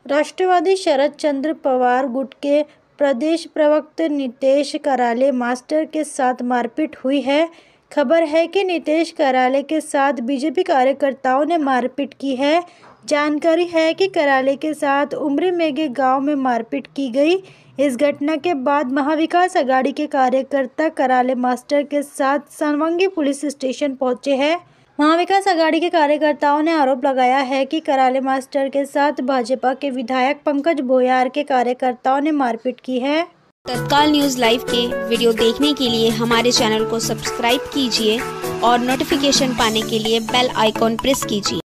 राष्ट्रवादी शरद चंद्र पवार गुट के प्रदेश प्रवक्ता नीतेश कराले मास्टर के साथ मारपीट हुई है। खबर है कि नीतेश कराले के साथ बीजेपी कार्यकर्ताओं ने मारपीट की है। जानकारी है कि कराले के साथ उमरी मेघे गांव में मारपीट की गई। इस घटना के बाद महाविकास आघाड़ी के कार्यकर्ता कराले मास्टर के साथ सांवगी पुलिस स्टेशन पहुंचे हैं। महाविकास आघाड़ी के कार्यकर्ताओं ने आरोप लगाया है कि कराले मास्टर के साथ भाजपा के विधायक पंकज भोयार के कार्यकर्ताओं ने मारपीट की है। तत्काल न्यूज़ लाइव के वीडियो देखने के लिए हमारे चैनल को सब्सक्राइब कीजिए और नोटिफिकेशन पाने के लिए बेल आइकॉन प्रेस कीजिए।